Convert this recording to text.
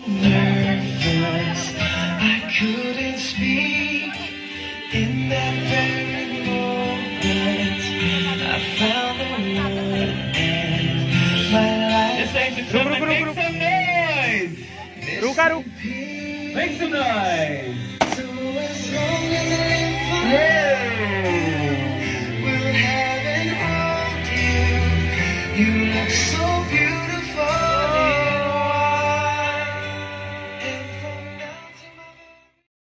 nervous. I couldn't speak in that very moment. I found the one and my life. Make some noise! Make some noise! So as long as I live forever, we'll have and hold you. You look so